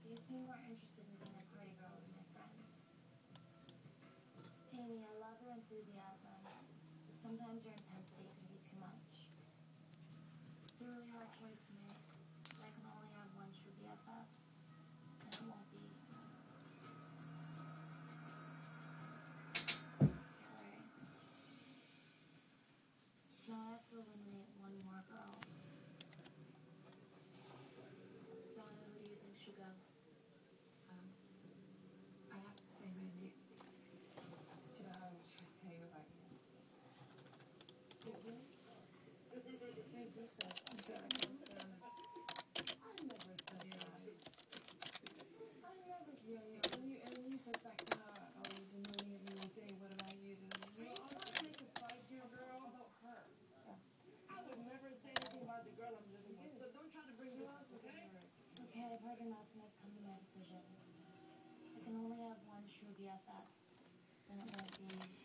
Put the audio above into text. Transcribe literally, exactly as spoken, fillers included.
You seem more interested in being a party girl than my friend. Amy, I love your enthusiasm, but sometimes your intensity can be too much. It's a really hard choice to make. I can only have one true B F F, and it won't be. Sorry. Now I have to eliminate one more girl. Donna, who do you think should go? Um, I have to say, Mandy, do you know how much you're saying about you? Excuse me? Hey, you said, you said I can't stand it. I never said that. I never said that. And you, and you said back to her, oh, you've been knowing it all day, what about you? And you know, I'm trying to make a fight here, girl, about her. Yeah. I would never say anything about the girl I'm living with, so don't try to bring this up, okay? Okay, I've heard enough and I've come to my decision. I can only have one true B F F, and it won't be